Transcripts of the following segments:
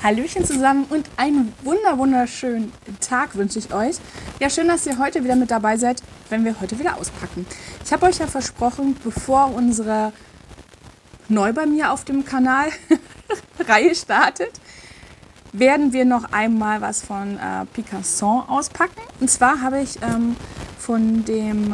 Hallöchen zusammen und einen wunderschönen Tag wünsche ich euch. Ja, schön, dass ihr heute wieder mit dabei seid, wenn wir heute wieder auspacken. Ich habe euch ja versprochen, bevor unsere neu bei mir auf dem Kanal Reihe startet, werden wir noch einmal was von Picasson auspacken. Und zwar habe ich von dem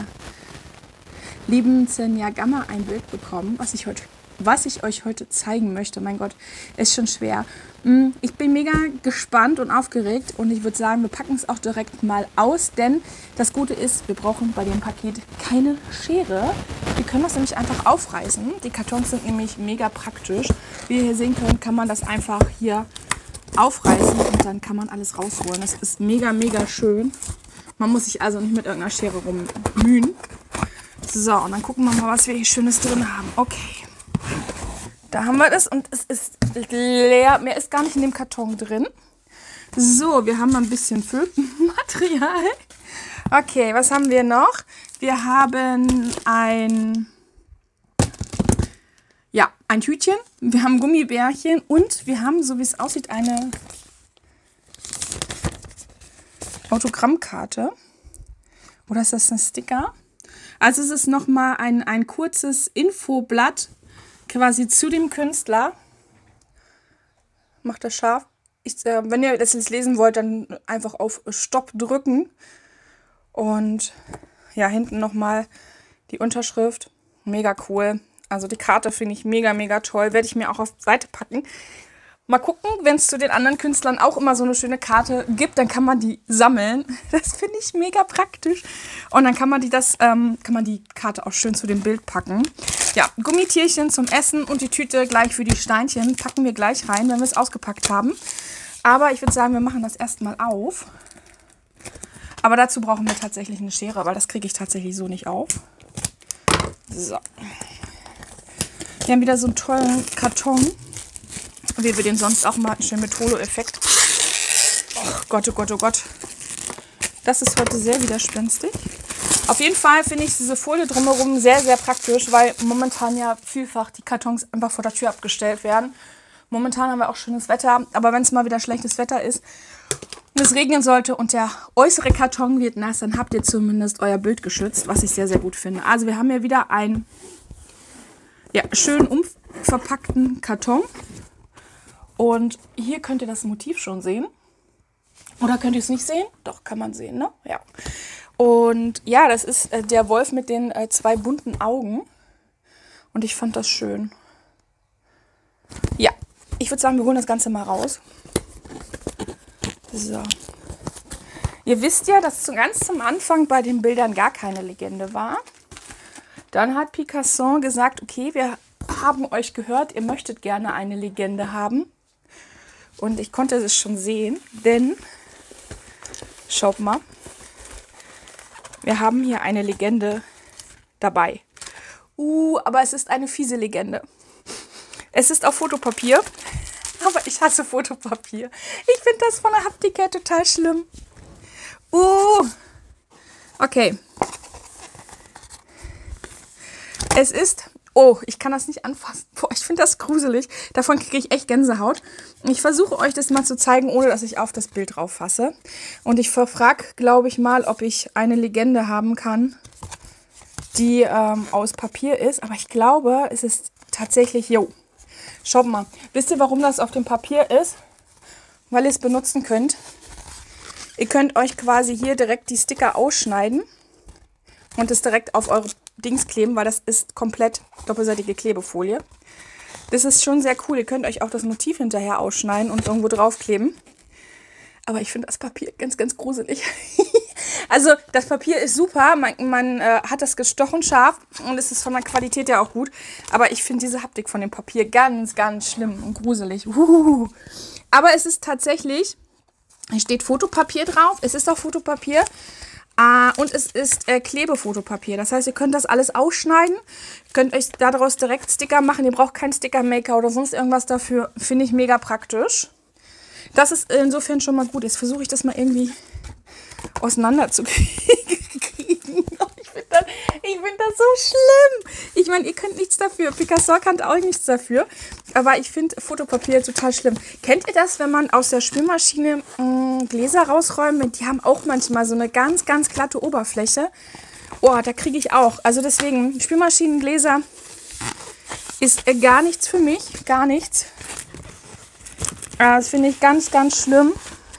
lieben Xenia Gamma ein Bild bekommen, was ich euch heute zeigen möchte. Mein Gott, ist schon schwer. Ich bin mega gespannt und aufgeregt und ich würde sagen, wir packen es auch direkt mal aus, denn das Gute ist, wir brauchen bei dem Paket keine Schere. Wir können das nämlich einfach aufreißen. Die Kartons sind nämlich mega praktisch. Wie ihr hier sehen könnt, kann man das einfach hier aufreißen und dann kann man alles rausholen. Das ist mega schön. Man muss sich also nicht mit irgendeiner Schere rummühen. So, und dann gucken wir mal, was wir hier Schönes drin haben. Okay. Da haben wir das und es ist leer. Mehr ist gar nicht in dem Karton drin. So, wir haben ein bisschen Füllmaterial. Okay, was haben wir noch? Wir haben ein Tütchen. Wir haben Gummibärchen und wir haben, so wie es aussieht, eine Autogrammkarte. Oder ist das ein Sticker? Also es ist nochmal ein kurzes Infoblatt quasi zu dem Künstler. Macht das scharf. Wenn ihr das jetzt lesen wollt, dann einfach auf Stopp drücken. Und ja, hinten nochmal die Unterschrift. Mega cool. Also die Karte finde ich mega toll. Werde ich mir auch auf die Seite packen. Mal gucken, wenn es zu den anderen Künstlern auch immer so eine schöne Karte gibt, dann kann man die sammeln. Das finde ich mega praktisch. Und dann kann man die Karte auch schön zu dem Bild packen. Ja, Gummitierchen zum Essen und die Tüte gleich für die Steinchen packen wir gleich rein, wenn wir es ausgepackt haben. Aber ich würde sagen, wir machen das erstmal auf. Aber dazu brauchen wir tatsächlich eine Schere, weil das kriege ich tatsächlich so nicht auf. So. Wir haben wieder so einen tollen Karton. Wie wir den sonst auch mal hatten, schön mit Holo-Effekt. Oh Gott, oh Gott, oh Gott. Das ist heute sehr widerspenstig. Auf jeden Fall finde ich diese Folie drumherum sehr praktisch, weil momentan ja vielfach die Kartons einfach vor der Tür abgestellt werden. Momentan haben wir auch schönes Wetter, aber wenn es mal wieder schlechtes Wetter ist und es regnen sollte und der äußere Karton wird nass, dann habt ihr zumindest euer Bild geschützt, was ich sehr gut finde. Also wir haben hier wieder einen schön umverpackten Karton. Und hier könnt ihr das Motiv schon sehen. Oder könnt ihr es nicht sehen? Doch, kann man sehen, ne? Ja. Und ja, das ist der Wolf mit den zwei bunten Augen. Und ich fand das schön. Ja, ich würde sagen, wir holen das Ganze mal raus. So. Ihr wisst ja, dass ganz zum Anfang bei den Bildern gar keine Legende war. Dann hat Picasson gesagt, okay, wir haben euch gehört, ihr möchtet gerne eine Legende haben. Und ich konnte es schon sehen, denn, schaut mal, wir haben hier eine Legende dabei. Aber es ist eine fiese Legende. Es ist auf Fotopapier, aber ich hasse Fotopapier. Ich finde das von der Haptik her total schlimm. Okay. Es ist... Oh, ich kann das nicht anfassen. Boah, ich finde das gruselig. Davon kriege ich echt Gänsehaut. Ich versuche euch das mal zu zeigen, ohne dass ich auf das Bild drauf fasse. Und ich frage, glaube ich mal, ob ich eine Legende haben kann, die aus Papier ist. Aber ich glaube, es ist tatsächlich... Schaut mal. Wisst ihr, warum das auf dem Papier ist? Weil ihr es benutzen könnt. Ihr könnt euch quasi hier direkt die Sticker ausschneiden und es direkt auf eure Dings kleben, weil das ist komplett doppelseitige Klebefolie. Das ist schon sehr cool. Ihr könnt euch auch das Motiv hinterher ausschneiden und irgendwo draufkleben. Aber ich finde das Papier ganz gruselig. Also das Papier ist super. Man hat das gestochen scharf und es ist von der Qualität ja auch gut. Aber ich finde diese Haptik von dem Papier ganz schlimm und gruselig. Aber es ist tatsächlich, hier steht Fotopapier drauf. Es ist auch Fotopapier. Und es ist Klebefotopapier. Das heißt, ihr könnt das alles ausschneiden. Ihr könnt euch daraus direkt Sticker machen. Ihr braucht keinen Stickermaker oder sonst irgendwas dafür. Finde ich mega praktisch. Das ist insofern schon mal gut. Jetzt versuche ich das mal irgendwie auseinander zu kriegen. Ich finde das so schlimm. Ich meine, ihr könnt nichts dafür. Picasso kann auch nichts dafür. Aber ich finde Fotopapier total schlimm. Kennt ihr das, wenn man aus der Spülmaschine Gläser rausräumt? Die haben auch manchmal so eine ganz, ganz glatte Oberfläche. Oh, da kriege ich auch. Also deswegen, Spülmaschinengläser ist gar nichts für mich. Gar nichts. Das finde ich ganz, ganz schlimm.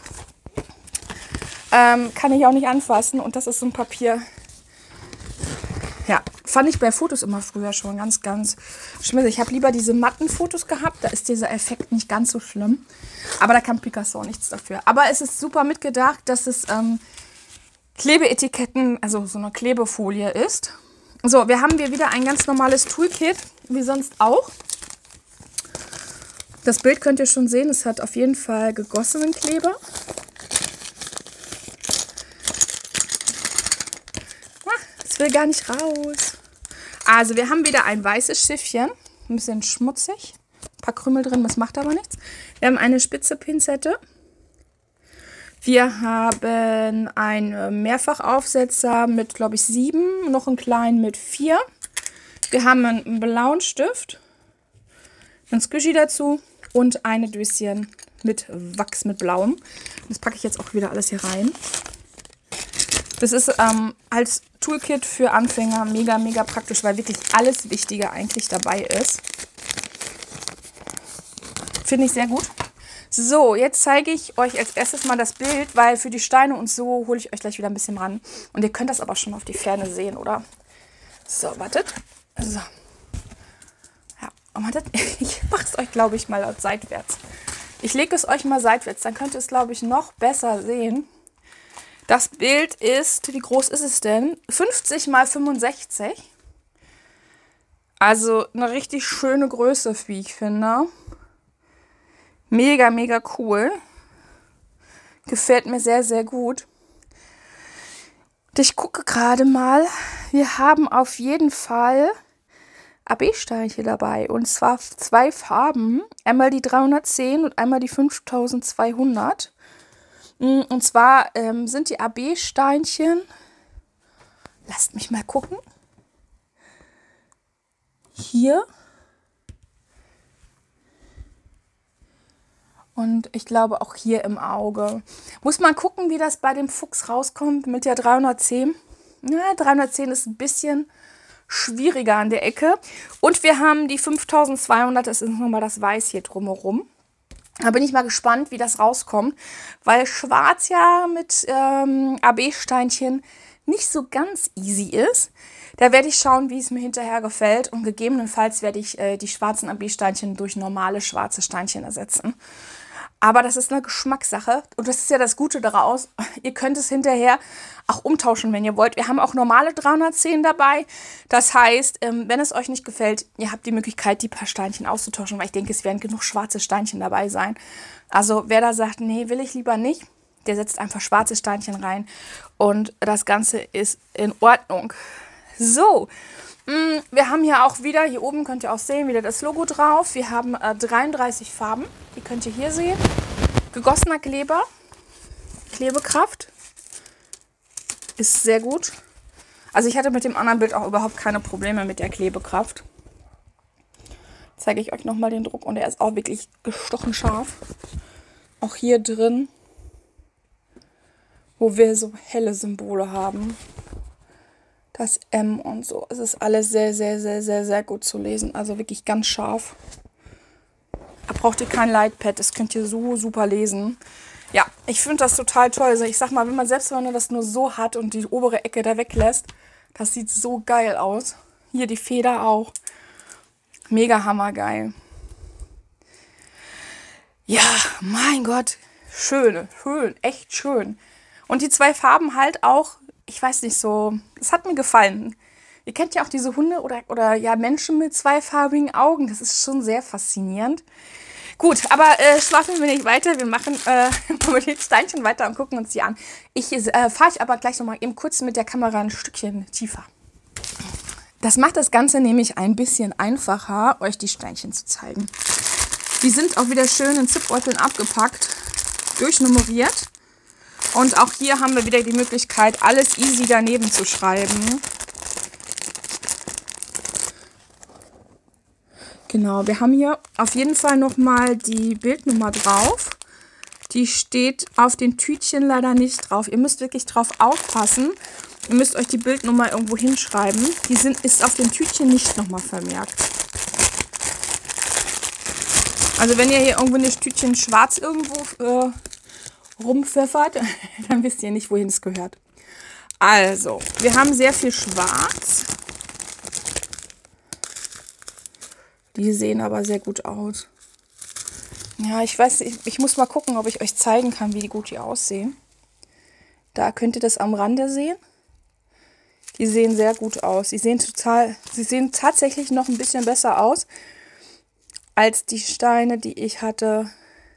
Kann ich auch nicht anfassen. Und das ist so ein Papier. Ja, fand ich bei Fotos immer früher schon ganz, ganz schlimm. Ich habe lieber diese matten Fotos gehabt. Da ist dieser Effekt nicht ganz so schlimm. Aber da kann Picasso nichts dafür. Aber es ist super mitgedacht, dass es Klebeetiketten, also so eine Klebefolie ist. So, wir haben hier wieder ein ganz normales Toolkit, wie sonst auch. Das Bild könnt ihr schon sehen. Es hat auf jeden Fall gegossenen Kleber. Will gar nicht raus. Also wir haben wieder ein weißes Schiffchen. Ein bisschen schmutzig. Ein paar Krümel drin, das macht aber nichts. Wir haben eine spitze Pinzette. Wir haben einen Mehrfachaufsetzer mit, glaube ich, 7. Noch einen kleinen mit 4. Wir haben einen blauen Stift. Ein Squishy dazu. Und eine Döschen mit Wachs mit blauem. Das packe ich jetzt auch wieder alles hier rein. Das ist als Toolkit für Anfänger mega, mega praktisch, weil wirklich alles Wichtige eigentlich dabei ist. Finde ich sehr gut. So, jetzt zeige ich euch als erstes mal das Bild, weil für die Steine und so hole ich euch gleich wieder ein bisschen ran. Und ihr könnt das aber schon auf die Ferne sehen, oder? So, wartet. So. Ja, und wartet. Ich mache es euch, glaube ich, mal seitwärts. Ich lege es euch mal seitwärts, dann könnt ihr es, glaube ich, noch besser sehen. Das Bild ist, wie groß ist es denn? 50 mal 65. Also eine richtig schöne Größe, wie ich finde. Mega, mega cool. Gefällt mir sehr, sehr gut. Und ich gucke gerade mal. Wir haben auf jeden Fall AB-Steinchen dabei. Und zwar 2 Farben. Einmal die 310 und einmal die 5200. Und zwar sind die AB-Steinchen, lasst mich mal gucken, hier und ich glaube auch hier im Auge. Muss man gucken, wie das bei dem Fuchs rauskommt mit der 310. Ja, 310 ist ein bisschen schwieriger an der Ecke. Und wir haben die 5200, das ist nochmal das Weiß hier drumherum. Da bin ich mal gespannt, wie das rauskommt, weil Schwarz ja mit AB-Steinchen nicht so ganz easy ist. Da werde ich schauen, wie es mir hinterher gefällt und gegebenenfalls werde ich die schwarzen AB-Steinchen durch normale schwarze Steinchen ersetzen. Aber das ist eine Geschmackssache und das ist ja das Gute daraus. Ihr könnt es hinterher auch umtauschen, wenn ihr wollt. Wir haben auch normale 310 dabei. Das heißt, wenn es euch nicht gefällt, ihr habt die Möglichkeit, die paar Steinchen auszutauschen, weil ich denke, es werden genug schwarze Steinchen dabei sein. Also wer da sagt, nee, will ich lieber nicht, der setzt einfach schwarze Steinchen rein und das Ganze ist in Ordnung. So, wir haben hier auch wieder, hier oben könnt ihr auch sehen, wieder das Logo drauf. Wir haben 33 Farben, die könnt ihr hier sehen. Gegossener Kleber, Klebekraft, ist sehr gut. Also ich hatte mit dem anderen Bild auch überhaupt keine Probleme mit der Klebekraft. Zeige ich euch nochmal den Druck und der ist auch wirklich gestochen scharf. Auch hier drin, wo wir so helle Symbole haben. Das M und so. Es ist alles sehr, sehr, sehr, sehr, sehr gut zu lesen. Also wirklich ganz scharf. Da braucht ihr kein Lightpad. Das könnt ihr so super lesen. Ja, ich finde das total toll. Also ich sag mal, wenn man das nur so hat und die obere Ecke da weglässt, das sieht so geil aus. Hier die Feder auch. Mega hammergeil. Ja, mein Gott. Schön, schön, echt schön. Und die 2 Farben halt auch, ich weiß nicht so, es hat mir gefallen. Ihr kennt ja auch diese Hunde oder ja Menschen mit 2farbigen Augen. Das ist schon sehr faszinierend. Gut, aber schlafen wir nicht weiter. Wir machen mit den Steinchen weiter und gucken uns die an. Fahre ich aber gleich nochmal eben kurz mit der Kamera ein Stückchen tiefer. Das macht das Ganze nämlich ein bisschen einfacher, euch die Steinchen zu zeigen. Die sind auch wieder schön in Zipbeuteln abgepackt, durchnummeriert. Und auch hier haben wir wieder die Möglichkeit, alles easy daneben zu schreiben. Genau, wir haben hier auf jeden Fall nochmal die Bildnummer drauf. Die steht auf den Tütchen leider nicht drauf. Ihr müsst wirklich drauf aufpassen. Ihr müsst euch die Bildnummer irgendwo hinschreiben. Die ist auf den Tütchen nicht nochmal vermerkt. Also wenn ihr hier irgendwo ein Tütchen schwarz irgendwo rumpfeffert, dann wisst ihr nicht, wohin es gehört. Also, wir haben sehr viel schwarz. Die sehen aber sehr gut aus. Ja, ich weiß, ich muss mal gucken, ob ich euch zeigen kann, wie gut die aussehen. Da könnt ihr das am Rande sehen. Die sehen sehr gut aus. Sie sehen tatsächlich noch ein bisschen besser aus als die Steine, die ich hatte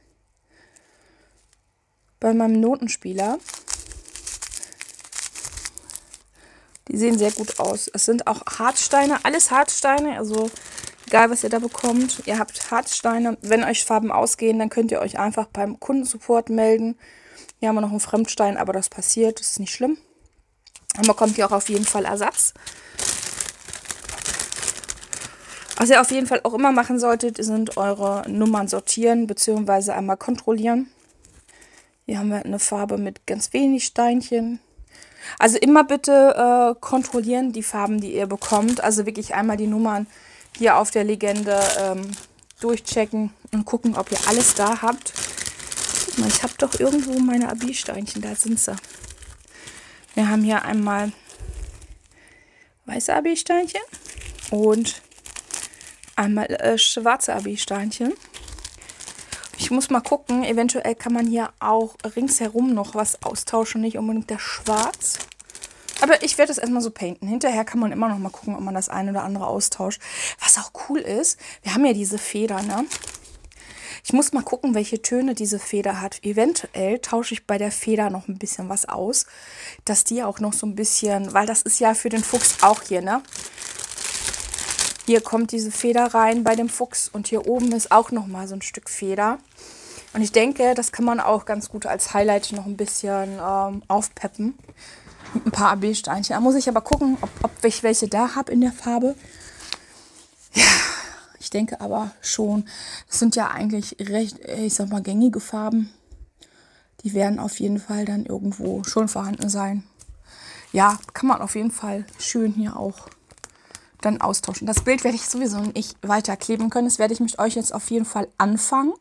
bei meinem Notenspieler. Die sehen sehr gut aus. Es sind auch Harzsteine, alles Harzsteine, also egal, was ihr da bekommt. Ihr habt Harzsteine. Wenn euch Farben ausgehen, dann könnt ihr euch einfach beim Kundensupport melden. Hier haben wir noch einen Fremdstein, aber das passiert, das ist nicht schlimm. Und man bekommt hier auch auf jeden Fall Ersatz. Was ihr auf jeden Fall auch immer machen solltet, sind eure Nummern sortieren bzw. einmal kontrollieren. Hier haben wir eine Farbe mit ganz wenig Steinchen. Also immer bitte kontrollieren die Farben, die ihr bekommt. Also wirklich einmal die Nummern hier auf der Legende durchchecken und gucken, ob ihr alles da habt. Guck mal, ich habe doch irgendwo meine AB-Steinchen, da sind sie. Wir haben hier einmal weiße AB-Steinchen und einmal schwarze AB-Steinchen. Ich muss mal gucken, eventuell kann man hier auch ringsherum noch was austauschen, nicht unbedingt das Schwarz. Aber ich werde das erstmal so painten. Hinterher kann man immer noch mal gucken, ob man das eine oder andere austauscht. Was auch cool ist, wir haben ja diese Feder, ne? Ich muss mal gucken, welche Töne diese Feder hat. Eventuell tausche ich bei der Feder noch ein bisschen was aus, dass die auch noch so ein bisschen, weil das ist ja für den Fuchs auch hier, ne? Hier kommt diese Feder rein bei dem Fuchs und hier oben ist auch noch mal so ein Stück Feder. Und ich denke, das kann man auch ganz gut als Highlight noch ein bisschen aufpeppen. Mit ein paar AB-Steinchen. Da muss ich aber gucken, ob ich welche da habe in der Farbe. Ja, ich denke aber schon. Das sind ja eigentlich recht, ich sag mal, gängige Farben. Die werden auf jeden Fall dann irgendwo schon vorhanden sein. Ja, kann man auf jeden Fall schön hier auch dann austauschen. Das Bild werde ich sowieso nicht weiterkleben können. Das werde ich mit euch jetzt auf jeden Fall anfangen.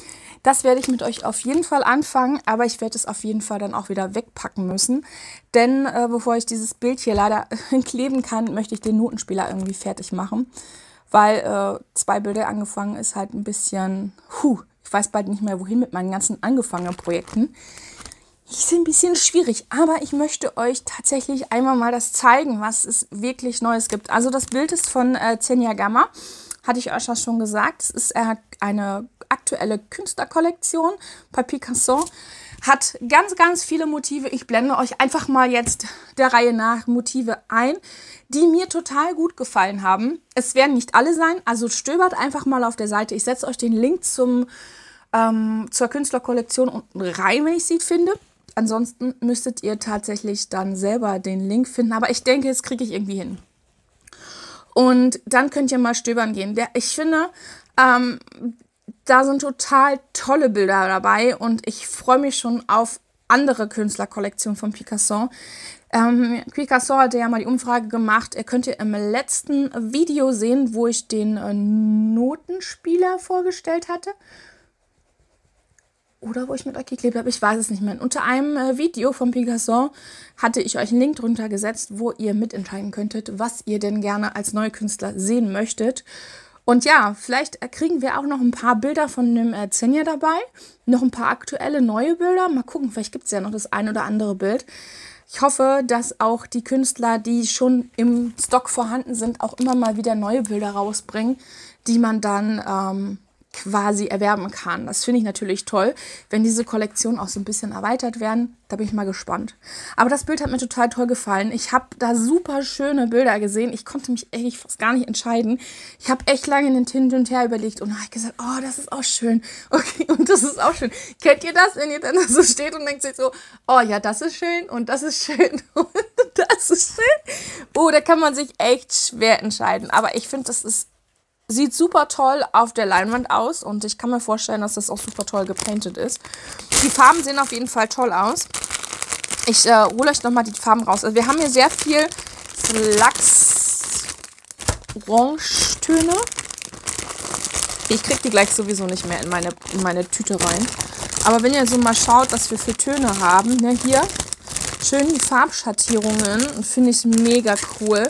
Aber ich werde es auf jeden Fall dann auch wieder wegpacken müssen. Denn bevor ich dieses Bild hier leider kleben kann, möchte ich den Notenspieler irgendwie fertig machen. Weil 2 Bilder angefangen ist halt ein bisschen, ich weiß bald nicht mehr wohin mit meinen ganzen angefangenen Projekten. Ist ein bisschen schwierig, aber ich möchte euch tatsächlich einmal mal das zeigen, was es wirklich Neues gibt. Also das Bild ist von Xenia Gamma, hatte ich euch ja schon gesagt. Es ist eine aktuelle Künstlerkollektion bei Picasso. Hat ganz, ganz viele Motive. Ich blende euch einfach mal jetzt der Reihe nach Motive ein, die mir total gut gefallen haben. Es werden nicht alle sein, also stöbert einfach mal auf der Seite. Ich setze euch den Link zur Künstlerkollektion unten rein, wenn ich sie finde. Ansonsten müsstet ihr tatsächlich dann selber den Link finden. Aber ich denke, das kriege ich irgendwie hin. Und dann könnt ihr mal stöbern gehen. Ich finde, da sind total tolle Bilder dabei. Und ich freue mich schon auf andere Künstlerkollektionen von Picasso. Picasso hatte ja mal die Umfrage gemacht. Ihr könnt im letzten Video sehen, wo ich den Notenspieler vorgestellt hatte. Oder wo ich mit euch geklebt habe, ich weiß es nicht mehr. Unter einem Video von Picasso hatte ich euch einen Link drunter gesetzt, wo ihr mitentscheiden könntet, was ihr denn gerne als neue Künstler sehen möchtet. Und ja, vielleicht kriegen wir auch noch ein paar Bilder von dem Xenia dabei. Noch ein paar aktuelle neue Bilder. Mal gucken, vielleicht gibt es ja noch das ein oder andere Bild. Ich hoffe, dass auch die Künstler, die schon im Stock vorhanden sind, auch immer mal wieder neue Bilder rausbringen, die man dann quasi erwerben kann. Das finde ich natürlich toll, wenn diese Kollektionen auch so ein bisschen erweitert werden. Da bin ich mal gespannt. Aber das Bild hat mir total toll gefallen. Ich habe da super schöne Bilder gesehen. Ich konnte mich echt fast gar nicht entscheiden. Ich habe echt lange in den Hin und Her überlegt und habe gesagt, oh, das ist auch schön. Okay, und das ist auch schön. Kennt ihr das, wenn ihr dann so steht und denkt sich so, oh ja, das ist schön und das ist schön und das ist schön. Oh, da kann man sich echt schwer entscheiden. Aber ich finde, das ist sieht super toll auf der Leinwand aus und ich kann mir vorstellen, dass das auch super toll gepainted ist. Die Farben sehen auf jeden Fall toll aus. Ich hole euch nochmal die Farben raus. Also wir haben hier sehr viel Flachs-Orange-Töne. Ich kriege die gleich sowieso nicht mehr in meine Tüte rein. Aber wenn ihr so mal schaut, was wir für Töne haben, ne, hier schön die Farbschattierungen, finde ich mega cool.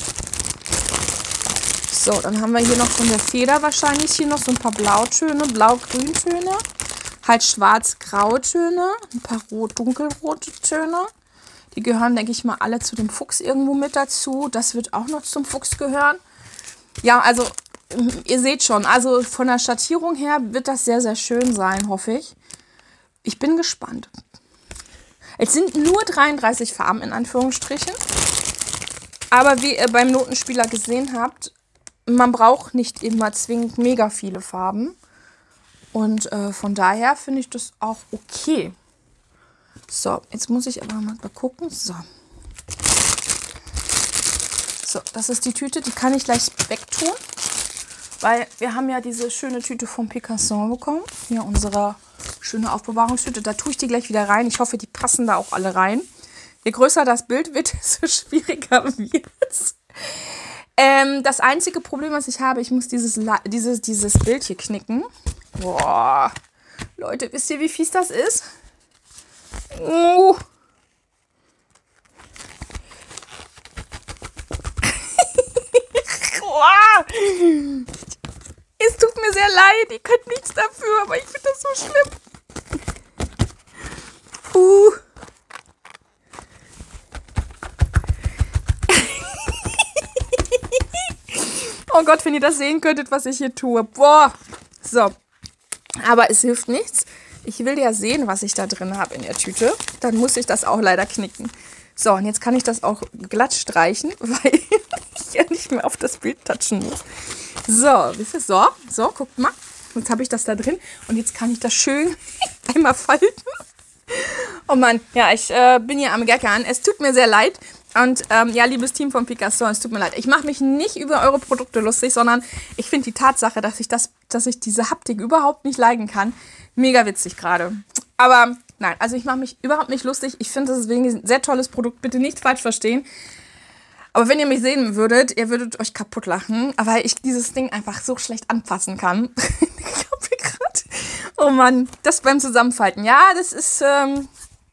So, dann haben wir hier noch von der Feder wahrscheinlich hier noch so ein paar Blautöne, Blau-Grüntöne, halt Schwarz-Grautöne, ein paar dunkelrote Töne. Die gehören, denke ich mal, alle zu dem Fuchs irgendwo mit dazu. Das wird auch noch zum Fuchs gehören. Ja, also ihr seht schon, also von der Schattierung her wird das sehr, sehr schön sein, hoffe ich. Ich bin gespannt. Es sind nur 33 Farben in Anführungsstrichen. Aber wie ihr beim Notenspieler gesehen habt, man braucht nicht immer zwingend mega viele Farben. Und von daher finde ich das auch okay. So, jetzt muss ich aber mal gucken. So. So, das ist die Tüte. Die kann ich gleich wegtun. Weil wir haben ja diese schöne Tüte vom Picasso bekommen. Hier unsere schöne Aufbewahrungstüte. Da tue ich die gleich wieder rein. Ich hoffe, die passen da auch alle rein. Je größer das Bild wird, desto schwieriger wird es. Das einzige Problem, was ich habe, ich muss dieses Bild hier knicken. Boah. Leute, wisst ihr, wie fies das ist? Oh. Es tut mir sehr leid, ihr könnt nichts dafür, aber ich finde das so schlimm. Oh Gott, wenn ihr das sehen könntet, was ich hier tue. Boah. So. Aber es hilft nichts. Ich will ja sehen, was ich da drin habe in der Tüte. Dann muss ich das auch leider knicken. So, und jetzt kann ich das auch glatt streichen, weil ich ja nicht mehr auf das Bild touchen muss. So, wisst ihr, so, guckt mal. Jetzt habe ich das da drin und jetzt kann ich das schön einmal falten. Oh Mann, ja, ich bin hier am Gackern. Es tut mir sehr leid. Und ja, liebes Team von Picasso, es tut mir leid. Ich mache mich nicht über eure Produkte lustig, sondern ich finde die Tatsache, dass ich diese Haptik überhaupt nicht leiden kann, mega witzig gerade. Aber nein, also ich mache mich überhaupt nicht lustig. Ich finde, das ist ein sehr tolles Produkt. Bitte nicht falsch verstehen. Aber wenn ihr mich sehen würdet, ihr würdet euch kaputt lachen, weil ich dieses Ding einfach so schlecht anfassen kann. Ich habe hier gerade... Oh Mann, das beim Zusammenfalten. Ja, das ist... ein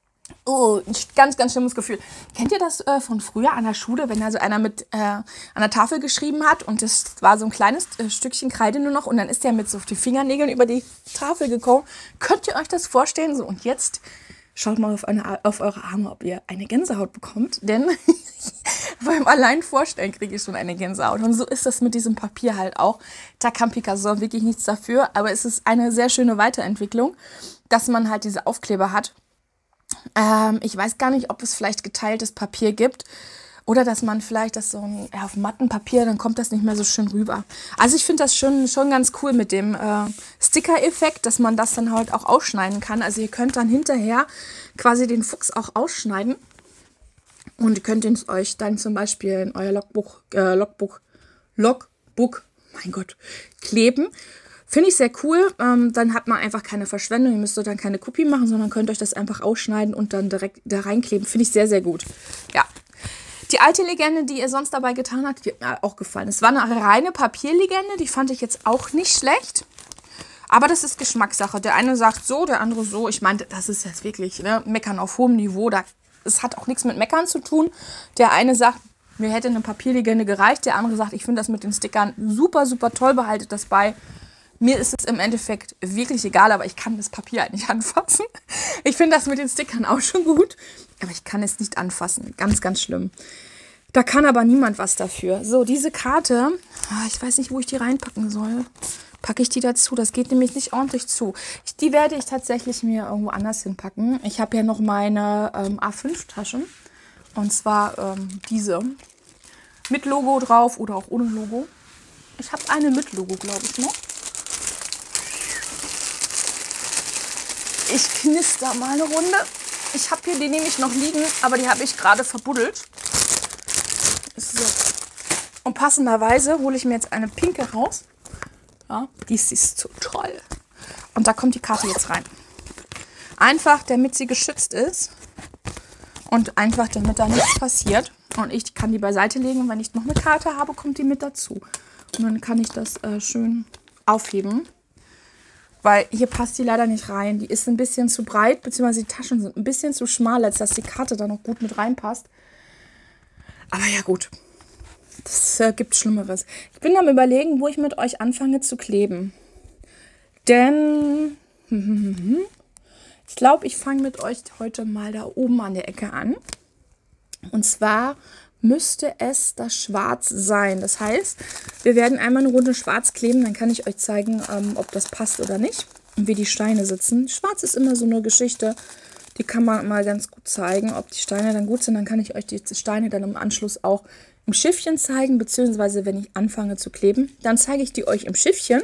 ganz, ganz schlimmes Gefühl. Kennt ihr das von früher an der Schule, wenn also einer an der Tafel geschrieben hat und das war so ein kleines Stückchen Kreide nur noch und dann ist der mit so die Fingernägeln über die Tafel gekommen? Könnt ihr euch das vorstellen? So, und jetzt schaut mal auf eure Arme, ob ihr eine Gänsehaut bekommt, denn beim allein Vorstellen kriege ich schon eine Gänsehaut. Und so ist das mit diesem Papier halt auch. Da kann Picasso wirklich nichts dafür, aber es ist eine sehr schöne Weiterentwicklung, dass man halt diese Aufkleber hat. Ich weiß gar nicht, ob es vielleicht geteiltes Papier gibt oder dass man vielleicht das so auf mattem Papier, dann kommt das nicht mehr so schön rüber. Also ich finde das schon ganz cool mit dem Sticker-Effekt, dass man das dann halt auch ausschneiden kann. Also ihr könnt dann hinterher quasi den Fuchs auch ausschneiden und ihr könnt ihn euch dann zum Beispiel in euer Logbuch, mein Gott, kleben. Finde ich sehr cool. Dann hat man einfach keine Verschwendung. Ihr müsst dann keine Kopie machen, sondern könnt euch das einfach ausschneiden und dann direkt da reinkleben. Finde ich sehr, sehr gut. Ja. Die alte Legende, die ihr sonst dabei getan habt, die hat mir auch gefallen. Es war eine reine Papierlegende. Die fand ich jetzt auch nicht schlecht. Aber das ist Geschmackssache. Der eine sagt so, der andere so. Ich meine, das ist jetzt wirklich Meckern auf hohem Niveau. Es hat auch nichts mit Meckern zu tun. Der eine sagt, mir hätte eine Papierlegende gereicht. Der andere sagt, ich finde das mit den Stickern super, super toll. Behaltet das bei. Mir ist es im Endeffekt wirklich egal, aber ich kann das Papier halt nicht anfassen. Ich finde das mit den Stickern auch schon gut, aber ich kann es nicht anfassen. Ganz, ganz schlimm. Da kann aber niemand was dafür. So, diese Karte, ich weiß nicht, wo ich die reinpacken soll. Packe ich die dazu? Das geht nämlich nicht ordentlich zu. Die werde ich tatsächlich mir irgendwo anders hinpacken. Ich habe ja noch meine A5-Taschen. Und zwar diese. Mit Logo drauf oder auch ohne Logo. Ich habe eine mit Logo, glaube ich, noch. Ich knister mal eine Runde. Ich habe hier die nämlich noch liegen, aber die habe ich gerade verbuddelt. So. Und passenderweise hole ich mir jetzt eine pinke raus. Ja, die ist so toll. Und da kommt die Karte jetzt rein. Einfach, damit sie geschützt ist. Und einfach, damit da nichts passiert. Und ich kann die beiseite legen. Und wenn ich noch eine Karte habe, kommt die mit dazu. Und dann kann ich das schön aufheben. Weil hier passt die leider nicht rein. Die ist ein bisschen zu breit, beziehungsweise die Taschen sind ein bisschen zu schmal, als dass die Karte da noch gut mit reinpasst. Aber ja gut, das gibt Schlimmeres. Ich bin am Überlegen, wo ich mit euch anfange zu kleben. Denn ich glaube, ich fange mit euch heute mal da oben an der Ecke an. Und zwar müsste es das Schwarz sein. Das heißt, wir werden einmal eine Runde schwarz kleben, dann kann ich euch zeigen, ob das passt oder nicht und wie die Steine sitzen. Schwarz ist immer so eine Geschichte, die kann man mal ganz gut zeigen, ob die Steine dann gut sind. Dann kann ich euch die Steine dann im Anschluss auch im Schiffchen zeigen, beziehungsweise wenn ich anfange zu kleben, dann zeige ich die euch im Schiffchen.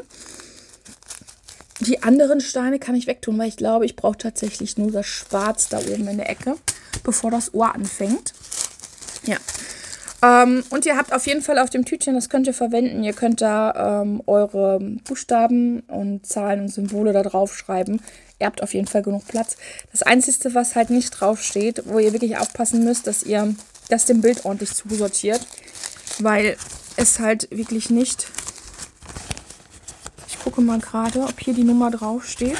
Die anderen Steine kann ich wegtun, weil ich glaube, ich brauche tatsächlich nur das Schwarz da oben in der Ecke, bevor das Ohr anfängt. Ja. Und ihr habt auf jeden Fall auf dem Tütchen, das könnt ihr verwenden, ihr könnt da eure Buchstaben und Zahlen und Symbole da drauf schreiben. Ihr habt auf jeden Fall genug Platz. Das Einzige, was halt nicht drauf steht, wo ihr wirklich aufpassen müsst, dass ihr das dem Bild ordentlich zusortiert, weil es halt wirklich nicht... Ich gucke mal gerade, ob hier die Nummer drauf steht.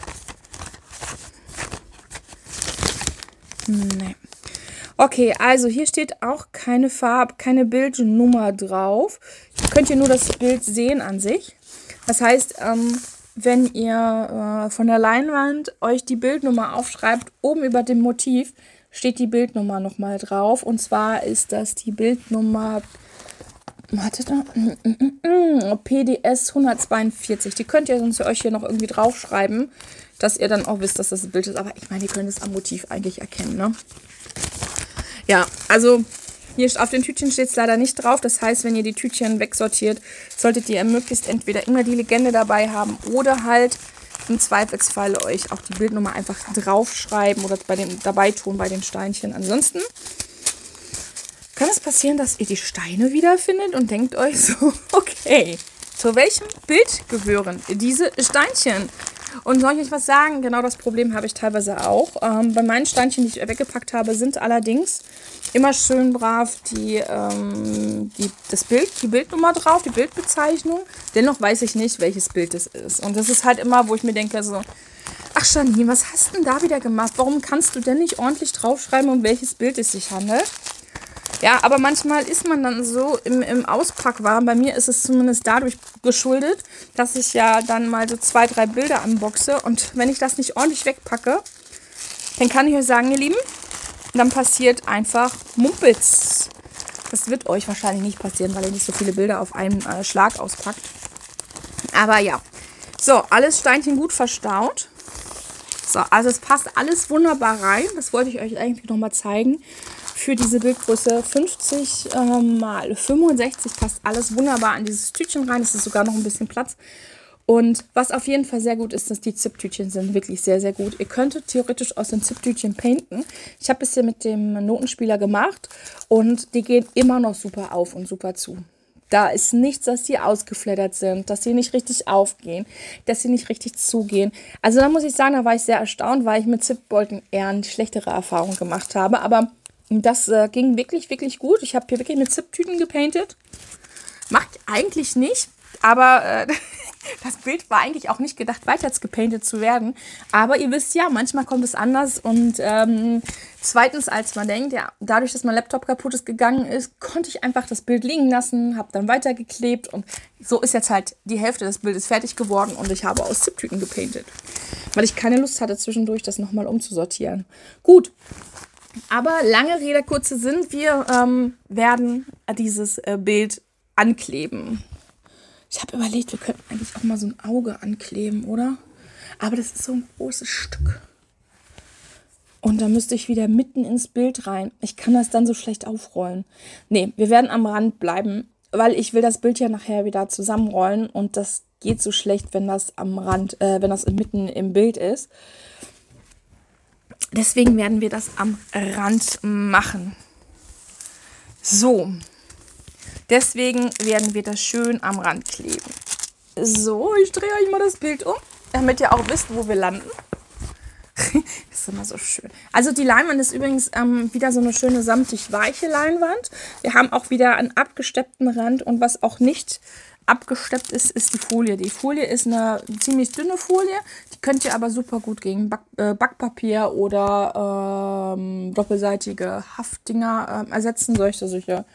Nee. Okay, also hier steht auch keine keine Bildnummer drauf. Ihr könnt hier nur das Bild sehen an sich. Das heißt, wenn ihr von der Leinwand euch die Bildnummer aufschreibt, oben über dem Motiv steht die Bildnummer nochmal drauf. Und zwar ist das die Bildnummer, wartet da, PDS 142. Die könnt ihr sonst euch hier noch irgendwie draufschreiben, dass ihr dann auch wisst, dass das ein Bild ist. Aber ich meine, ihr könnt es am Motiv eigentlich erkennen, ne? Ja, also hier auf den Tütchen steht es leider nicht drauf. Das heißt, wenn ihr die Tütchen wegsortiert, solltet ihr möglichst entweder immer die Legende dabei haben oder halt im Zweifelsfall euch auch die Bildnummer einfach draufschreiben oder dabei tun bei den Steinchen. Ansonsten kann es passieren, dass ihr die Steine wiederfindet und denkt euch so, okay, zu welchem Bild gehören diese Steinchen? Und soll ich euch was sagen? Genau das Problem habe ich teilweise auch. Bei meinen Steinchen, die ich weggepackt habe, sind allerdings immer schön brav die Bildnummer drauf, die Bildbezeichnung. Dennoch weiß ich nicht, welches Bild es ist. Und das ist halt immer, wo ich mir denke so, ach Janine, was hast du denn da wieder gemacht? Warum kannst du denn nicht ordentlich draufschreiben, um welches Bild es sich handelt? Ja, aber manchmal ist man dann so im Auspackwarm. Bei mir ist es zumindest dadurch geschuldet, dass ich ja dann mal so 2, 3 Bilder unboxe. Und wenn ich das nicht ordentlich wegpacke, dann kann ich euch sagen, ihr Lieben, dann passiert einfach Mumpitz. Das wird euch wahrscheinlich nicht passieren, weil ihr nicht so viele Bilder auf einen Schlag auspackt. Aber ja, so, alles Steinchen gut verstaut. So, also es passt alles wunderbar rein. Das wollte ich euch eigentlich nochmal zeigen. Für diese Bildgröße 50 mal 65 passt alles wunderbar an dieses Tütchen rein. Es ist sogar noch ein bisschen Platz. Und was auf jeden Fall sehr gut ist, dass die Zip-Tütchen sind wirklich sehr, sehr gut. Ihr könntet theoretisch aus den Zip-Tütchen painten. Ich habe es hier mit dem Notenspieler gemacht und die gehen immer noch super auf und super zu. Da ist nichts, dass die ausgeflattert sind, dass sie nicht richtig aufgehen, dass sie nicht richtig zugehen. Also da muss ich sagen, da war ich sehr erstaunt, weil ich mit Zip-Bolten eher eine schlechtere Erfahrung gemacht habe. Aber das ging wirklich, wirklich gut. Ich habe hier wirklich mit Zip-Tüten gepaintet. Macht eigentlich nicht, aber das Bild war eigentlich auch nicht gedacht, weiter gepaintet zu werden. Aber ihr wisst ja, manchmal kommt es anders. Und zweitens, als man denkt, ja, dadurch, dass mein Laptop kaputt ist gegangen ist, konnte ich einfach das Bild liegen lassen, habe dann weitergeklebt. Und so ist jetzt halt die Hälfte des Bildes fertig geworden und ich habe aus Zip-Tüten gepaintet. Weil ich keine Lust hatte, zwischendurch das nochmal umzusortieren. Gut. Aber lange Rede, kurzer Sinn, wir werden dieses Bild ankleben. Ich habe überlegt, wir könnten eigentlich auch mal so ein Auge ankleben, oder? Aber das ist so ein großes Stück. Und da müsste ich wieder mitten ins Bild rein. Ich kann das dann so schlecht aufrollen. Nee, wir werden am Rand bleiben, weil ich will das Bild ja nachher wieder zusammenrollen. Und das geht so schlecht, wenn das am Rand, wenn das mitten im Bild ist. Deswegen werden wir das am Rand machen. So. Deswegen werden wir das schön am Rand kleben. So, ich drehe euch mal das Bild um, damit ihr auch wisst, wo wir landen. Das ist immer so schön. Also die Leinwand ist übrigens wieder so eine schöne samtig weiche Leinwand. Wir haben auch wieder einen abgesteppten Rand und was auch nicht abgesteppt ist, ist die Folie. Die Folie ist eine ziemlich dünne Folie. Die könnt ihr aber super gut gegen Backpapier oder doppelseitige Haftdinger ersetzen. Solche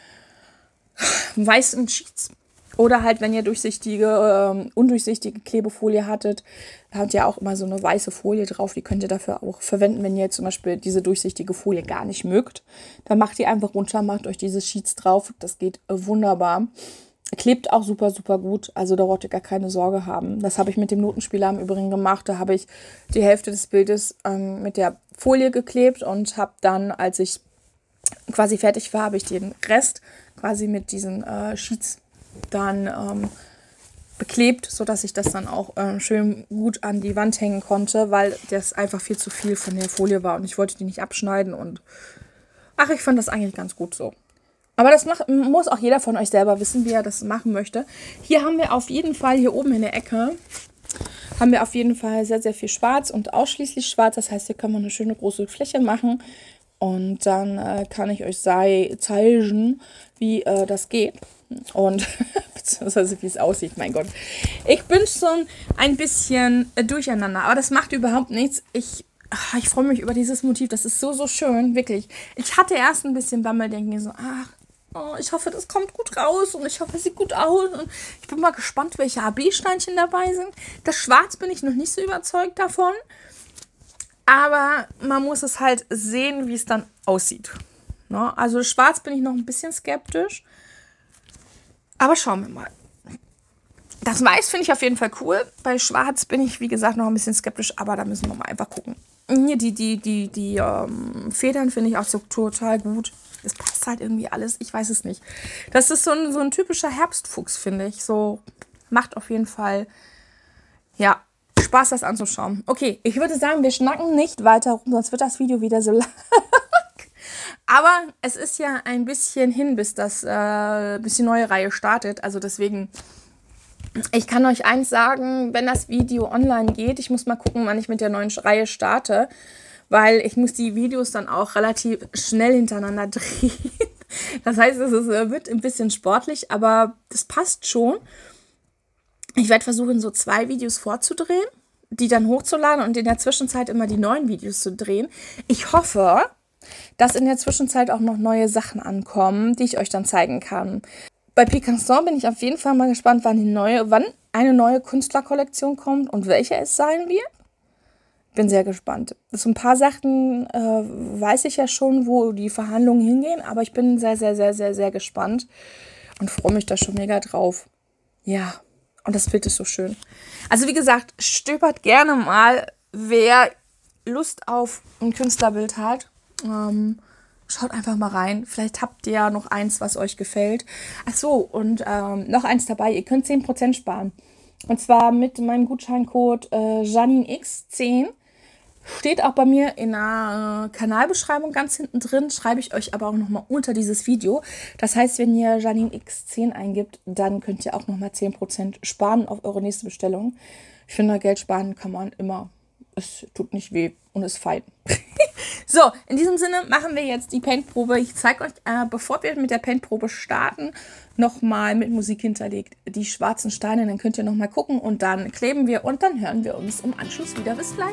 weißen Sheets. Oder halt, wenn ihr durchsichtige, undurchsichtige Klebefolie hattet, habt ihr auch immer so eine weiße Folie drauf. Die könnt ihr dafür auch verwenden, wenn ihr zum Beispiel diese durchsichtige Folie gar nicht mögt. Dann macht ihr einfach runter, macht euch diese Sheets drauf. Das geht wunderbar. Klebt auch super, super gut. Also da braucht ihr gar keine Sorge haben. Das habe ich mit dem Notenspieler im Übrigen gemacht. Da habe ich die Hälfte des Bildes mit der Folie geklebt und habe dann, als ich quasi fertig war, habe ich den Rest quasi mit diesen Sheets dann beklebt, sodass ich das dann auch schön gut an die Wand hängen konnte, weil das einfach viel zu viel von der Folie war und ich wollte die nicht abschneiden und ach, ich fand das eigentlich ganz gut so. Aber das muss auch jeder von euch selber wissen, wie er das machen möchte. Hier haben wir auf jeden Fall, hier oben in der Ecke, haben wir auf jeden Fall sehr, sehr viel Schwarz und ausschließlich Schwarz. Das heißt, hier kann man eine schöne große Fläche machen und dann kann ich euch zeigen, wie das geht. Und beziehungsweise wie es aussieht, mein Gott. Ich bin schon ein bisschen durcheinander, aber das macht überhaupt nichts. Ich freue mich über dieses Motiv, das ist so, so schön, wirklich. Ich hatte erst ein bisschen Bammel, denke mir so, ich hoffe, das kommt gut raus und ich hoffe, es sieht gut aus. Und ich bin mal gespannt, welche AB-Steinchen dabei sind. Das Schwarz bin ich noch nicht so überzeugt davon, aber man muss es halt sehen, wie es dann aussieht. Ne? Also Schwarz bin ich noch ein bisschen skeptisch. Aber schauen wir mal. Das Weiß finde ich auf jeden Fall cool. Bei Schwarz bin ich, wie gesagt, noch ein bisschen skeptisch, aber da müssen wir mal einfach gucken. Hier die Federn finde ich auch so total gut. Es passt halt irgendwie alles, ich weiß es nicht. Das ist so ein typischer Herbstfuchs, finde ich. So macht auf jeden Fall, ja, Spaß, das anzuschauen. Okay, ich würde sagen, wir schnacken nicht weiter rum, sonst wird das Video wieder so lang. Aber es ist ja ein bisschen hin, bis die neue Reihe startet. Also deswegen, ich kann euch eins sagen, wenn das Video online geht, ich muss mal gucken, wann ich mit der neuen Reihe starte, weil ich muss die Videos dann auch relativ schnell hintereinander drehen. Das heißt, es wird ein bisschen sportlich, aber das passt schon. Ich werde versuchen, so 2 Videos vorzudrehen, die dann hochzuladen und in der Zwischenzeit immer die neuen Videos zu drehen. Ich hoffe, dass in der Zwischenzeit auch noch neue Sachen ankommen, die ich euch dann zeigen kann. Bei Picasso bin ich auf jeden Fall mal gespannt, wann eine neue Künstlerkollektion kommt und welche es sein wird. Bin sehr gespannt. So ein paar Sachen weiß ich ja schon, wo die Verhandlungen hingehen, aber ich bin sehr, sehr, sehr, sehr, sehr gespannt und freue mich da schon mega drauf. Ja, und das Bild ist so schön. Also wie gesagt, stöbert gerne mal, wer Lust auf ein Künstlerbild hat. Schaut einfach mal rein. Vielleicht habt ihr ja noch eins, was euch gefällt. Ach so, und noch eins dabei. Ihr könnt 10% sparen. Und zwar mit meinem Gutscheincode JanineX10. Steht auch bei mir in der Kanalbeschreibung ganz hinten drin. Schreibe ich euch aber auch nochmal unter dieses Video. Das heißt, wenn ihr JanineX10 eingibt, dann könnt ihr auch nochmal 10% sparen auf eure nächste Bestellung. Ich finde, Geld sparen kann man immer. Es tut nicht weh und ist fein. So, in diesem Sinne machen wir jetzt die Paintprobe. Ich zeige euch, bevor wir mit der Paintprobe starten, nochmal mit Musik hinterlegt die schwarzen Steine. Dann könnt ihr nochmal gucken und dann kleben wir und dann hören wir uns im Anschluss wieder. Bis gleich.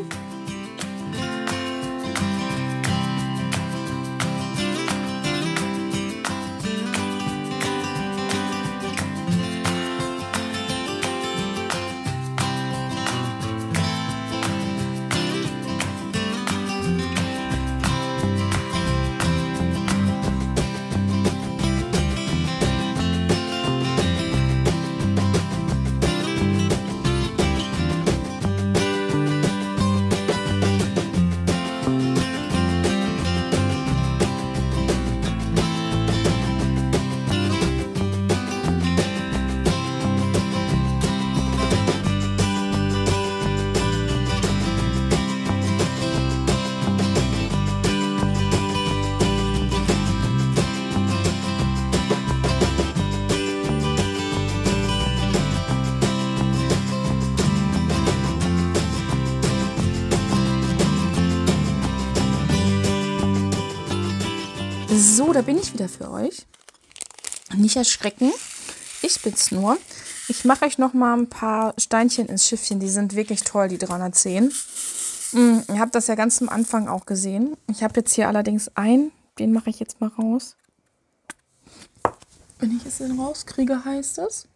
So, da bin ich wieder für euch. Nicht erschrecken. Ich bin's nur. Ich mache euch noch mal ein paar Steinchen ins Schiffchen. Die sind wirklich toll, die 310. Ihr habt das ja ganz am Anfang auch gesehen. Ich habe jetzt hier allerdings einen. Den mache ich jetzt mal raus. Wenn ich es denn rauskriege, heißt es.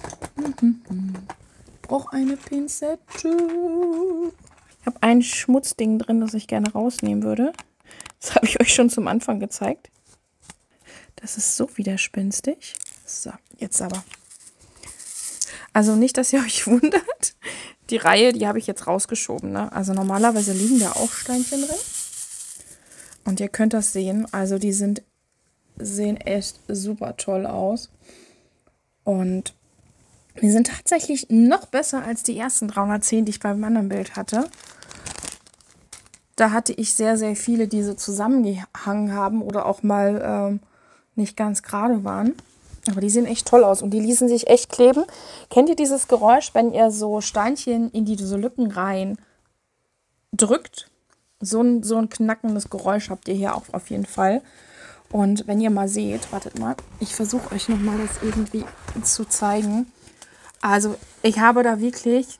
Brauche eine Pinzette. Ich habe ein Schmutzding drin, das ich gerne rausnehmen würde. Das habe ich euch schon zum Anfang gezeigt. Das ist so widerspenstig. So, jetzt aber. Also nicht, dass ihr euch wundert. Die Reihe, die habe ich jetzt rausgeschoben. Ne? Also normalerweise liegen da auch Steinchen drin. Und ihr könnt das sehen. Also die sehen echt super toll aus. Und die sind tatsächlich noch besser als die ersten 310, die ich beim anderen Bild hatte. Da hatte ich sehr, sehr viele, die so zusammengehangen haben oder auch mal nicht ganz gerade waren. Aber die sehen echt toll aus und die ließen sich echt kleben. Kennt ihr dieses Geräusch, wenn ihr so Steinchen in diese Lücken rein drückt? So ein knackendes Geräusch habt ihr hier auch auf jeden Fall. Und wenn ihr mal seht, wartet mal, ich versuche euch nochmal das irgendwie zu zeigen. Also ich habe da wirklich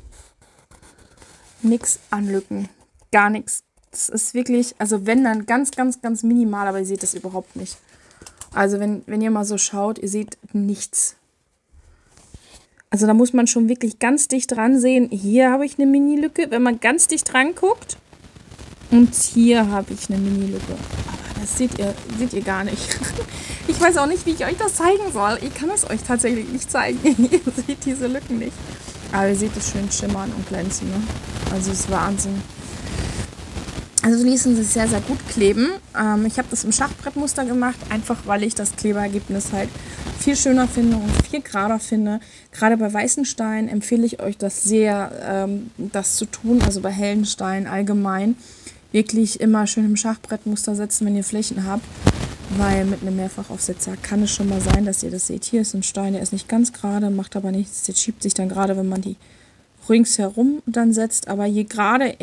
nichts an Lücken. Gar nichts. Das ist wirklich, also wenn dann ganz, ganz, ganz minimal, aber ihr seht das überhaupt nicht. Also wenn ihr mal so schaut, ihr seht nichts. Also da muss man schon wirklich ganz dicht dran sehen. Hier habe ich eine Mini-Lücke, wenn man ganz dicht dran guckt. Und hier habe ich eine Mini-Lücke. Aber das seht ihr gar nicht. Ich weiß auch nicht, wie ich euch das zeigen soll. Ich kann es euch tatsächlich nicht zeigen. Ihr seht diese Lücken nicht. Aber ihr seht es schön schimmern und glänzen. Ne? Also es ist Wahnsinn. Also ließen sie sehr, sehr gut kleben. Ich habe das im Schachbrettmuster gemacht, einfach weil ich das Kleberergebnis halt viel schöner finde und viel gerader finde. Gerade bei weißen Steinen empfehle ich euch das sehr, das zu tun. Also bei hellen Steinen allgemein wirklich immer schön im Schachbrettmuster setzen, wenn ihr Flächen habt. Weil mit einem Mehrfachaufsetzer kann es schon mal sein, dass ihr das seht. Hier ist ein Stein, der ist nicht ganz gerade, macht aber nichts. Der schiebt sich dann gerade, wenn man die ringsherum dann setzt. Aber je gerade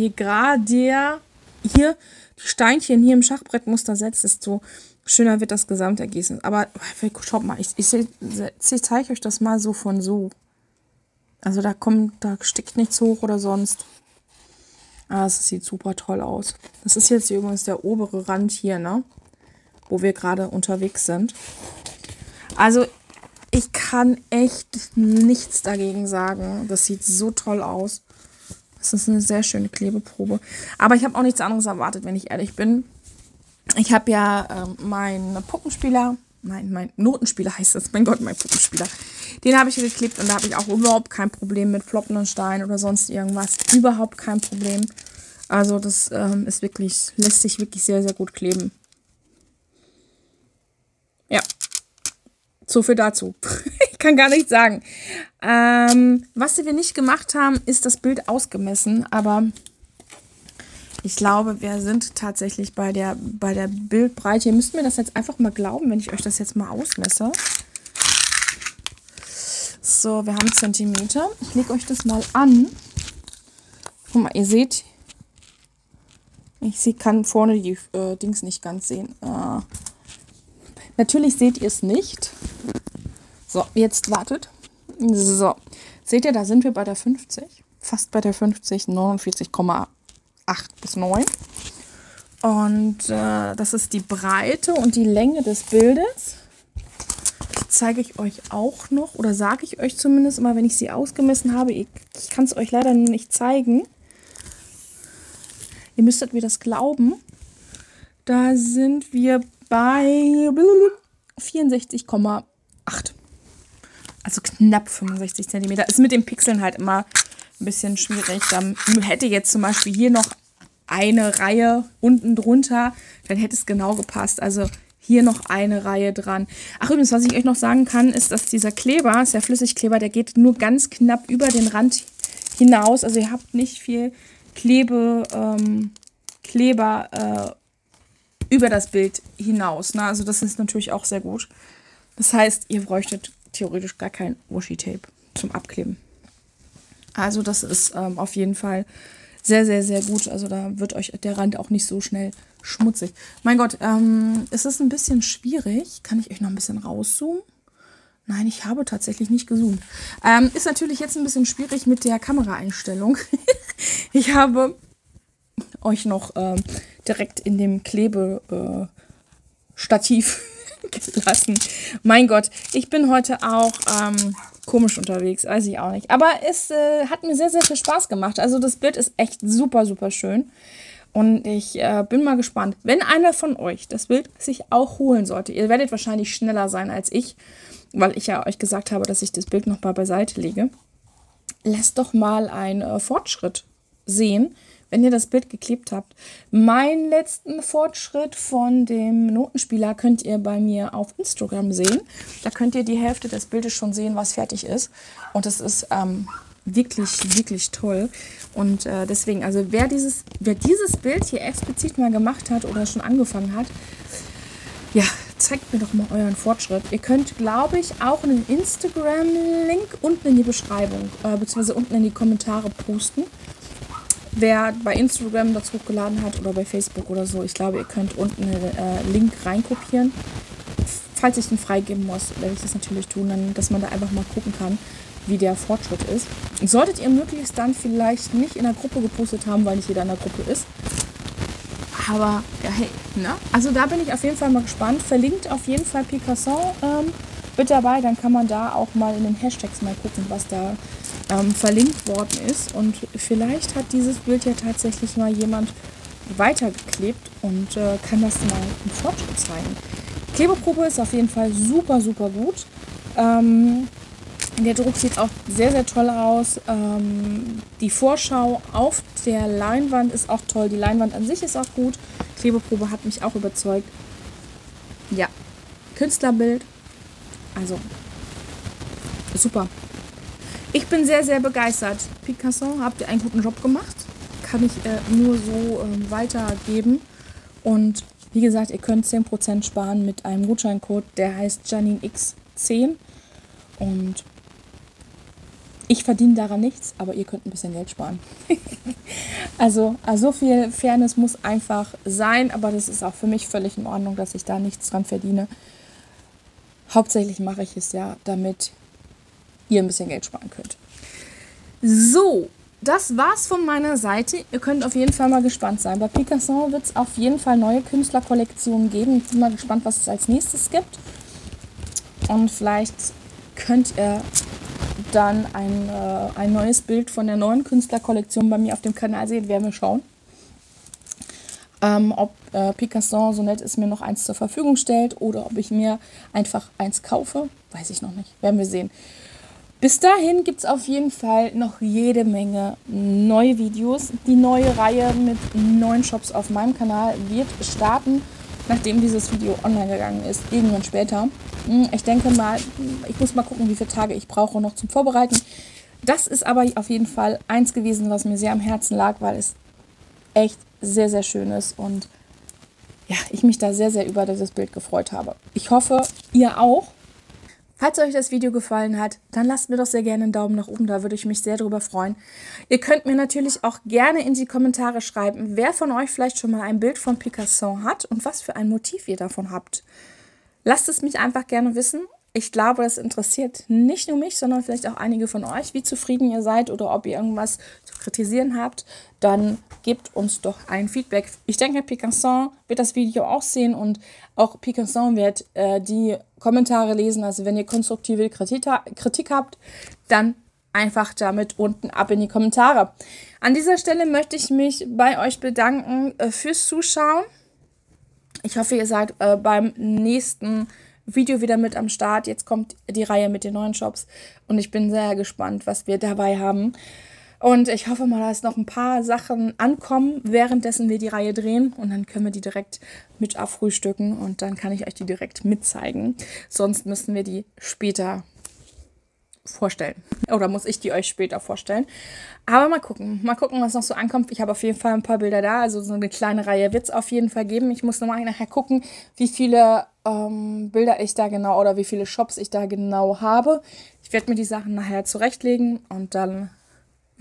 hier die Steinchen hier im Schachbrettmuster setzt, desto schöner wird das Gesamtergebnis. Aber schaut mal, ich zeige euch das mal so von so. Also da stickt nichts hoch oder sonst. Das sieht super toll aus. Das ist jetzt hier übrigens der obere Rand hier, ne? Wo wir gerade unterwegs sind. Also ich kann echt nichts dagegen sagen. Das sieht so toll aus. Das ist eine sehr schöne Klebeprobe. Aber ich habe auch nichts anderes erwartet, wenn ich ehrlich bin. Ich habe ja meinen Puppenspieler, mein Notenspieler heißt das, mein Gott, mein Puppenspieler. Den habe ich geklebt und da habe ich auch überhaupt kein Problem mit ploppenden Steinen oder sonst irgendwas. Überhaupt kein Problem. Also das lässt sich wirklich sehr, sehr gut kleben. Ja, so viel dazu. Ich kann gar nichts sagen. Was wir nicht gemacht haben, ist das Bild ausgemessen, aber ich glaube, wir sind tatsächlich bei der Bildbreite. Ihr müsst mir das jetzt einfach mal glauben, wenn ich euch das jetzt mal ausmesse. So, wir haben Zentimeter. Ich lege euch das mal an. Guck mal, ihr seht, kann vorne die Dings nicht ganz sehen. Natürlich seht ihr es nicht. So, jetzt wartet. So, seht ihr, da sind wir bei der 50. Fast bei der 50, 49,8 bis 9. Und das ist die Breite und die Länge des Bildes. Die zeige ich euch auch noch, oder sage ich euch zumindest immer, wenn ich sie ausgemessen habe. Ich kann es euch leider nur nicht zeigen. Ihr müsstet mir das glauben. Da sind wir bei 64,8. Also knapp 65 cm. Ist mit den Pixeln halt immer ein bisschen schwierig. Dann hätte jetzt zum Beispiel hier noch eine Reihe unten drunter, dann hätte es genau gepasst. Also hier noch eine Reihe dran. Ach übrigens, was ich euch noch sagen kann, ist, dass dieser Kleber, ist der Flüssigkleber, der geht nur ganz knapp über den Rand hinaus. Also ihr habt nicht viel Kleber über das Bild hinaus. Ne? Also das ist natürlich auch sehr gut. Das heißt, ihr bräuchtet theoretisch gar kein Washi-Tape zum Abkleben. Also das ist auf jeden Fall sehr, sehr, sehr gut. Also da wird euch der Rand auch nicht so schnell schmutzig. Mein Gott, es ist ein bisschen schwierig. Kann ich euch noch ein bisschen rauszoomen? Nein, ich habe tatsächlich nicht gezoomt. Ist natürlich jetzt ein bisschen schwierig mit der Kameraeinstellung. Ich habe euch noch direkt in dem Klebestativ gelassen. Mein Gott, ich bin heute auch komisch unterwegs, weiß ich auch nicht. Aber es hat mir sehr, sehr viel Spaß gemacht. Also das Bild ist echt super, super schön. Und ich bin mal gespannt, wenn einer von euch das Bild sich auch holen sollte. Ihr werdet wahrscheinlich schneller sein als ich, weil ich ja euch gesagt habe, dass ich das Bild noch mal beiseite lege. Lasst doch mal einen Fortschritt sehen, wenn ihr das Bild geklebt habt. Meinen letzten Fortschritt von dem Notenspieler könnt ihr bei mir auf Instagram sehen. Da könnt ihr die Hälfte des Bildes schon sehen, was fertig ist. Und das ist wirklich, wirklich toll. Und deswegen, also wer dieses Bild hier explizit mal gemacht hat oder schon angefangen hat, ja, zeigt mir doch mal euren Fortschritt. Ihr könnt, glaube ich, auch einen Instagram-Link unten in die Beschreibung, beziehungsweise unten in die Kommentare posten. Wer bei Instagram das hochgeladen hat oder bei Facebook oder so, ich glaube, ihr könnt unten einen Link reinkopieren. Falls ich den freigeben muss, werde ich das natürlich tun, dann, dass man da einfach mal gucken kann, wie der Fortschritt ist. Solltet ihr möglichst dann vielleicht nicht in der Gruppe gepostet haben, weil nicht jeder in der Gruppe ist. Aber ja, hey, ne? Also da bin ich auf jeden Fall mal gespannt. Verlinkt auf jeden Fall Picasson mit dabei. Dann kann man da auch mal in den Hashtags mal gucken, was da verlinkt worden ist. Und vielleicht hat dieses Bild ja tatsächlich mal jemand weitergeklebt und kann das mal im Fortschritt zeigen. Klebeprobe ist auf jeden Fall super, super gut. Der Druck sieht auch sehr, sehr toll aus. Die Vorschau auf der Leinwand ist auch toll. Die Leinwand an sich ist auch gut. Klebeprobe hat mich auch überzeugt. Ja, Künstlerbild. Also, super. Ich bin sehr, sehr begeistert. Picasson, habt ihr einen guten Job gemacht. Kann ich nur so weitergeben. Und wie gesagt, ihr könnt 10% sparen mit einem Gutscheincode, der heißt JanineX10. Und ich verdiene daran nichts, aber ihr könnt ein bisschen Geld sparen. Also so viel Fairness muss einfach sein, aber das ist auch für mich völlig in Ordnung, dass ich da nichts dran verdiene. Hauptsächlich mache ich es ja, damit ihr ein bisschen Geld sparen könnt. So, das war's von meiner Seite. Ihr könnt auf jeden Fall mal gespannt sein. Bei Picasson wird es auf jeden Fall neue Künstlerkollektionen geben. Ich bin mal gespannt, was es als nächstes gibt. Und vielleicht könnt ihr dann ein neues Bild von der neuen Künstlerkollektion bei mir auf dem Kanal sehen. Werden wir schauen. Ob Picasson so nett ist, mir noch eins zur Verfügung stellt oder ob ich mir einfach eins kaufe, weiß ich noch nicht. Werden wir sehen. Bis dahin gibt es auf jeden Fall noch jede Menge neue Videos. Die neue Reihe mit neuen Shops auf meinem Kanal wird starten, nachdem dieses Video online gegangen ist, irgendwann später. Ich denke mal, ich muss mal gucken, wie viele Tage ich brauche noch zum Vorbereiten. Das ist aber auf jeden Fall eins gewesen, was mir sehr am Herzen lag, weil es echt sehr, sehr schön ist und ja, ich mich da sehr, sehr über dieses Bild gefreut habe. Ich hoffe, ihr auch. Falls euch das Video gefallen hat, dann lasst mir doch sehr gerne einen Daumen nach oben, da würde ich mich sehr darüber freuen. Ihr könnt mir natürlich auch gerne in die Kommentare schreiben, wer von euch vielleicht schon mal ein Bild von Picasson hat und was für ein Motiv ihr davon habt. Lasst es mich einfach gerne wissen. Ich glaube, das interessiert nicht nur mich, sondern vielleicht auch einige von euch, wie zufrieden ihr seid oder ob ihr irgendwas zu kritisieren habt. Dann gebt uns doch ein Feedback. Ich denke, Picasson wird das Video auch sehen und auch Picasson wird die Kommentare lesen. Also wenn ihr konstruktive Kritik habt, dann einfach damit unten ab in die Kommentare. An dieser Stelle möchte ich mich bei euch bedanken fürs Zuschauen. Ich hoffe, ihr seid beim nächsten Video wieder mit am Start. Jetzt kommt die Reihe mit den neuen Shops und ich bin sehr gespannt, was wir dabei haben. Und ich hoffe mal, dass noch ein paar Sachen ankommen, währenddessen wir die Reihe drehen und dann können wir die direkt mit abfrühstücken und dann kann ich euch die direkt mitzeigen. Sonst müssen wir die später vorstellen. Oder muss ich die euch später vorstellen. Aber mal gucken, was noch so ankommt. Ich habe auf jeden Fall ein paar Bilder da, also so eine kleine Reihe wird es auf jeden Fall geben. Ich muss nochmal nachher gucken, wie viele Bilder ich da genau oder wie viele Shops ich da genau habe. Ich werde mir die Sachen nachher zurechtlegen und dann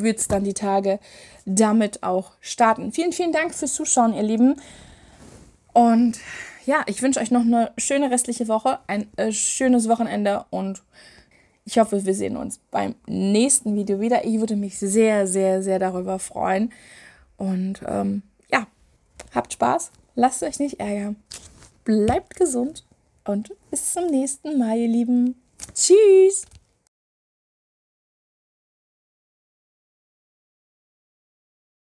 wird es dann die Tage damit auch starten. Vielen, vielen Dank fürs Zuschauen, ihr Lieben. Und ja, ich wünsche euch noch eine schöne restliche Woche, ein schönes Wochenende und ich hoffe, wir sehen uns beim nächsten Video wieder. Ich würde mich sehr, sehr, sehr darüber freuen. Und ja, habt Spaß, lasst euch nicht ärgern, bleibt gesund und bis zum nächsten Mal, ihr Lieben. Tschüss!